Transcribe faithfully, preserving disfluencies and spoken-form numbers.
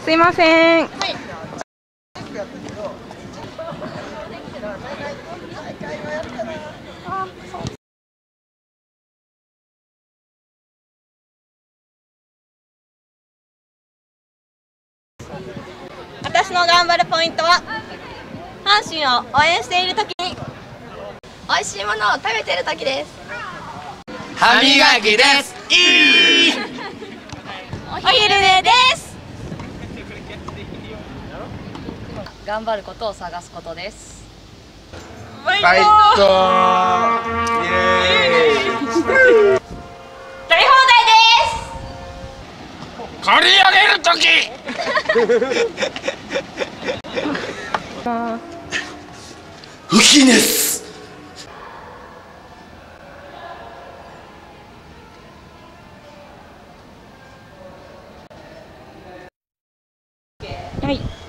すいません。 はい。私の頑張るポイントは、阪神を応援しているときに美味しいものを食べているときです。 歯磨きです。いいお昼寝です。 頑張ることを探すことです。 バイトー。イエーイ。 取り放題です。 借り上げるとき。フキネス。 はい。